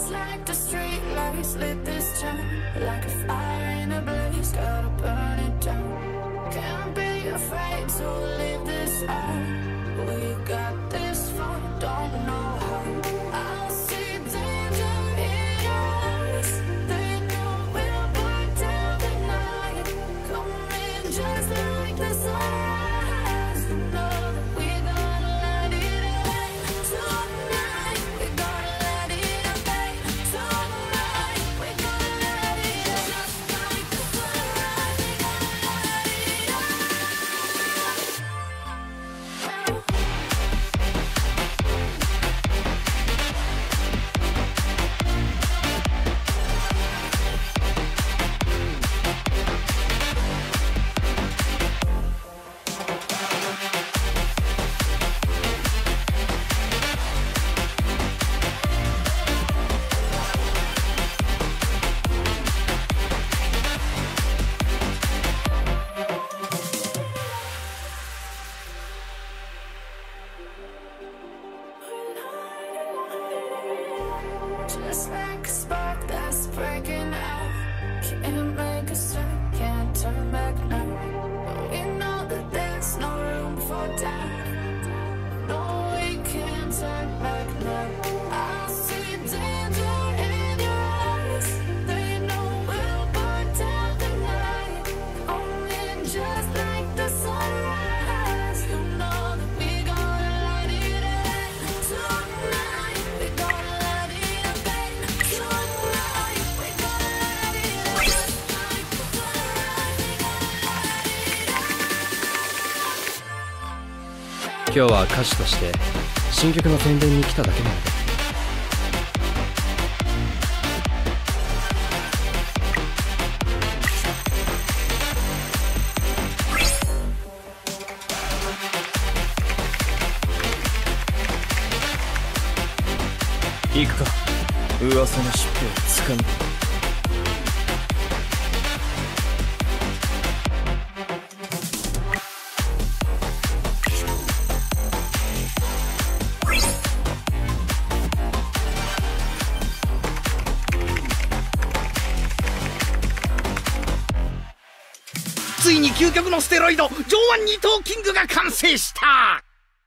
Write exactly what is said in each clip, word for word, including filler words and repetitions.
Just like the street lights lit this town, like a fire in a blaze, gotta burn it down. Can't be afraid to leave this out. We got this far, don't know how. I see danger in your eyes. They know we'll burn down the night. Coming just like the sunrise. You know that we gonna let it rain. Tonight we gonna let it rain. Tonight we gonna let it rain. Just like the sunrise, we gonna let it rain. Just like a spark that's breaking out. Can't make a stop, can't turn back now. We know that there's no room for doubt. No, we can't turn back now. I see danger in your eyes. They know we'll burn down the night. Coming just like the sunrise. You know that we gonna let it rain. Tonight we gonna let it rain. Tonight we gonna let it rain. Just like the sunrise, we gonna let it rain. 今日は歌手として新曲の宣伝に来ただけなので。行くか、噂の尻尾をつかんで。ついに究極のステロイド上腕二頭キングが完成した。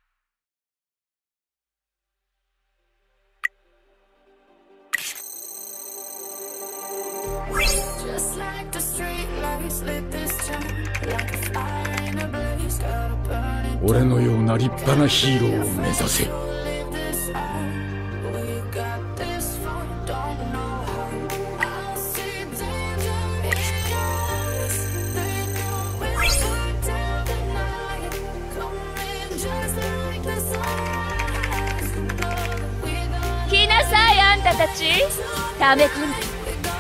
Just like the street lights lit this town, like a fire in a blaze, gotta burn it down. 俺のような立派なヒーローを目指せ。 We got this far, don't know how. I see danger in your eyes. They know we'll burn down the night. Coming just like the sunrise. You know that we gonna 来なさい、あんたたち。溜め込んで。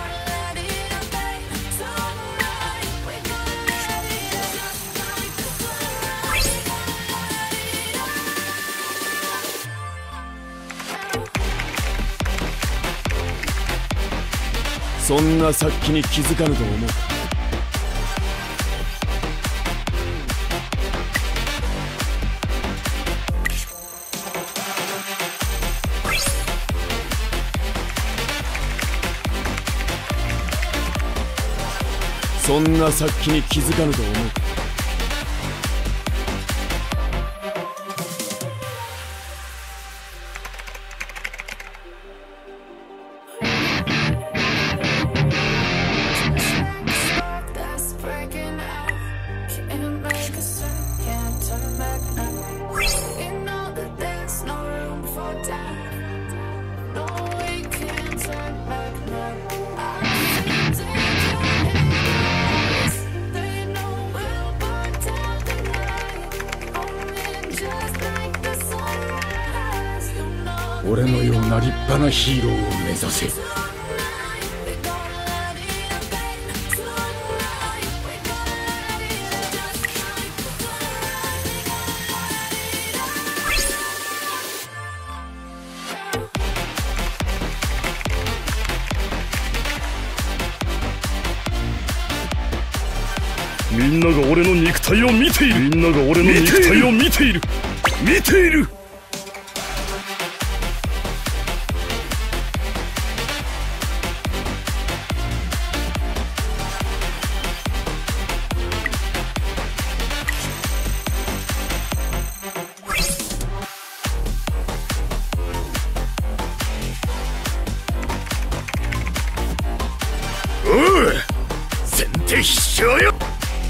そんな殺気に気づかぬと思う。そんな殺気に気づかぬと思う。俺のような立派なヒーローを目指せ。みんなが俺の肉体を見ている。みんなが俺の肉体を見ている。見ている。 決勝よ。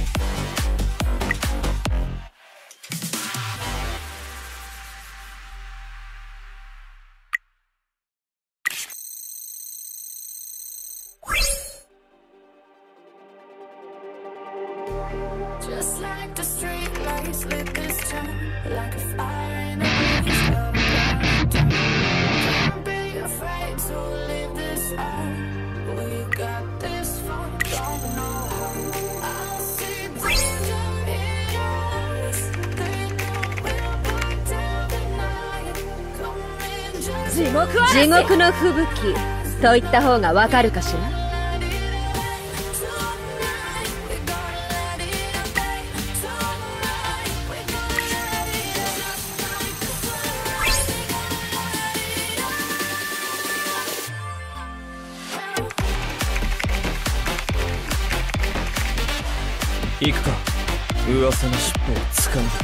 Just like the street lights lit this town, like a fire in a blaze, gotta burn it down. Can't be afraid to leave this out. We got this far, don't know how. I see danger in your eyes. They know we'll burn down the night. Come in just 地獄は地獄の吹雪と言った方がわかるかしら。 行くか、噂の尻尾を掴んで。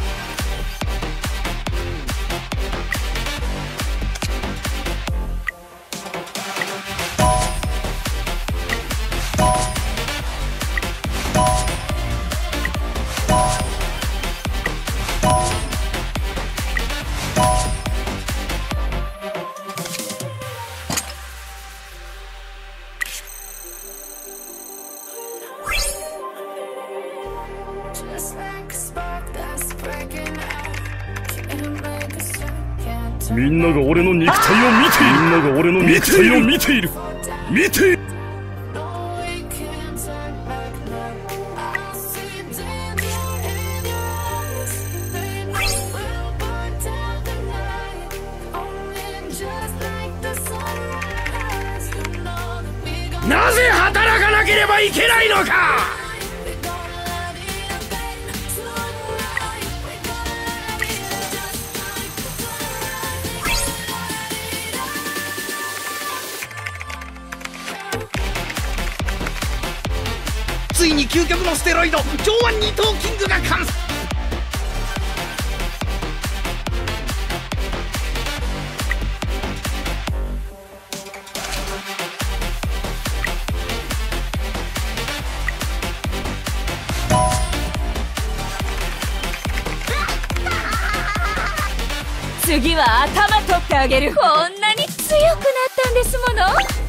just like a spark that's breaking out. Can't make a stop, can't turn みんなが俺の肉体を見ている。みんなが俺の肉体を見ている。見ている。 No, we can't turn back now. I see danger in your eyes. They know we'll burn down the night. Only just like the sunrise. You know that we gon' なぜ働かなければいけないのか。 we gonna let it away tonight. We gonna let it just like the sunrise. ついに究極のステロイド上腕二頭キングが完成。 次は頭取ってあげる。こんなに強くなったんですもの。